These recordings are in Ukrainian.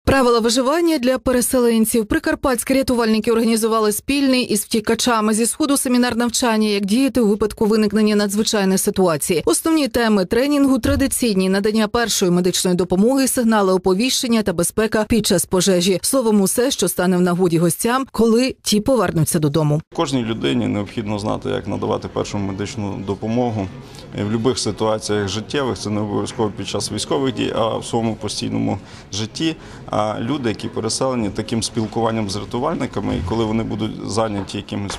Правила виживання для переселенців. Прикарпатські рятувальники організували спільний із втікачами зі Сходу семінар навчання, як діяти у випадку виникнення надзвичайної ситуації. Основні теми тренінгу – традиційні: надання першої медичної допомоги, сигнали оповіщення та безпека під час пожежі. Словом, усе, що стане в нагоді гостям, коли ті повернуться додому. Кожній людині необхідно знати, як надавати першу медичну допомогу в будь-яких ситуаціях життєвих. Це не обов'язково під час військових дій, а в своєму постійному житті. А люди, які переселені таким спілкуванням з рятувальниками, і коли вони будуть зайняті якимись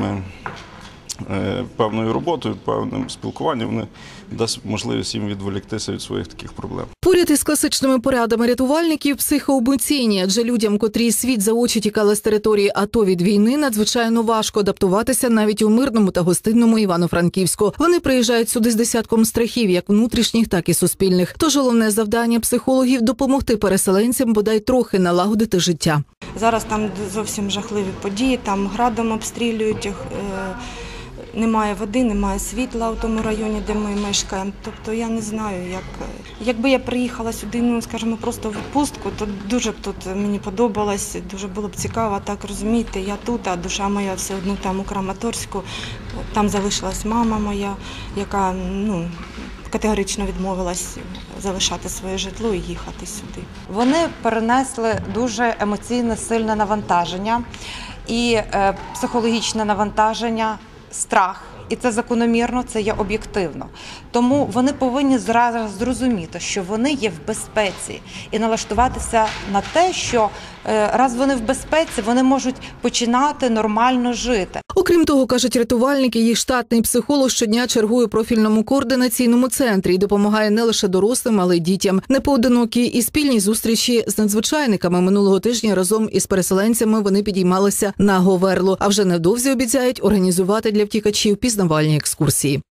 певною роботою, певним спілкуванням, вони дасть можливість їм відволіктися від своїх таких проблем. Поряд із класичними порадами рятувальників – психоемоційні, адже людям, котрі світ за очі тікали з території АТО від війни, надзвичайно важко адаптуватися навіть у мирному та гостинному Івано-Франківську. Вони приїжджають сюди з десятком страхів, як внутрішніх, так і суспільних. Тож головне завдання психологів – допомогти переселенцям бодай трохи налагодити життя. Зараз там зовсім жахливі події, там градом обстрілюють, немає води, немає світла у тому районі, де ми мешкаємо. Тобто я не знаю, якби я приїхала сюди, скажімо, просто в відпустку, то дуже б тут мені подобалось, дуже було б цікаво, так розумієте, я тут, а душа моя все одно там у Краматорську, там залишилась мама моя, яка категорично відмовилась залишати своє житло і їхати сюди. Вони перенесли дуже емоційне, сильне навантаження і психологічне навантаження, страх. І це закономірно, це є об'єктивно. Тому вони повинні зараз зрозуміти, що вони є в безпеці і налаштуватися на те, що раз вони в безпеці, вони можуть починати нормально жити. Окрім того, кажуть рятувальники, їх штатний психолог щодня чергує у профільному координаційному центрі і допомагає не лише дорослим, але й дітям. Непоодинокі і спільні зустрічі з надзвичайниками. Минулого тижня разом із переселенцями вони підіймалися на Говерлу, а вже невдовзі обіцяють організувати для втікачів пізнавальні екскурсії.